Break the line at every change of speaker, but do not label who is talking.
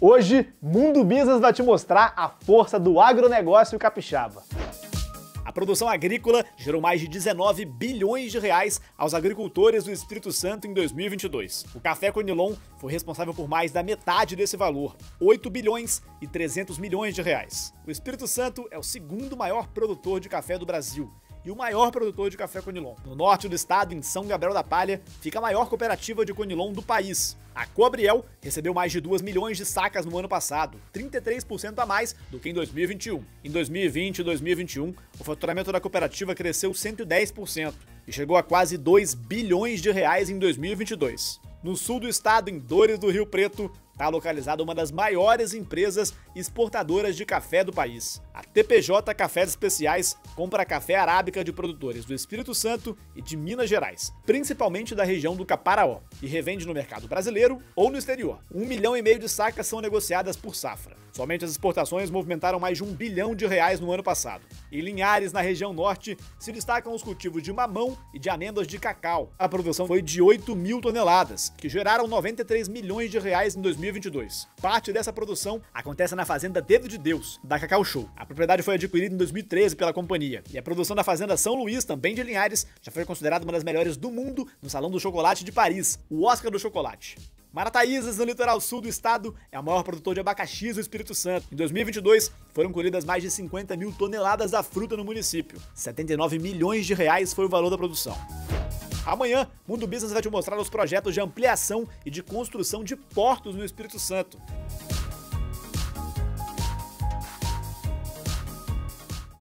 Hoje, Mundo Business vai te mostrar a força do agronegócio capixaba.
A produção agrícola gerou mais de 19 bilhões de reais aos agricultores do Espírito Santo em 2022. O café Conilon foi responsável por mais da metade desse valor, 8 bilhões e 300 milhões de reais. O Espírito Santo é o segundo maior produtor de café do Brasil e o maior produtor de café Conilon. No norte do estado, em São Gabriel da Palha, fica a maior cooperativa de Conilon do país. A Coabriel recebeu mais de 2 milhões de sacas no ano passado, 33% a mais do que em 2021. Em 2020 e 2021, o faturamento da cooperativa cresceu 110% e chegou a quase 2 bilhões de reais em 2022. No sul do estado, em Dores do Rio Preto, está localizada uma das maiores empresas exportadoras de café do país. A TPJ Cafés Especiais compra café arábica de produtores do Espírito Santo e de Minas Gerais, principalmente da região do Caparaó, e revende no mercado brasileiro ou no exterior. 1,5 milhão de sacas são negociadas por safra. Somente as exportações movimentaram mais de 1 bilhão de reais no ano passado. Em Linhares, na região norte, se destacam os cultivos de mamão e de amêndoas de cacau. A produção foi de 8 mil toneladas, que geraram 93 milhões de reais em 2022. Parte dessa produção acontece na fazenda Dedo de Deus, da Cacau Show. A propriedade foi adquirida em 2013 pela companhia. E a produção da fazenda São Luís, também de Linhares, já foi considerada uma das melhores do mundo no Salão do Chocolate de Paris, o Oscar do Chocolate. Marataízes, no litoral sul do estado, é o maior produtor de abacaxis do Espírito Santo. Em 2022, foram colhidas mais de 50 mil toneladas da fruta no município. 79 milhões de reais foi o valor da produção. Amanhã, Mundo Business vai te mostrar os projetos de ampliação e de construção de portos no Espírito Santo.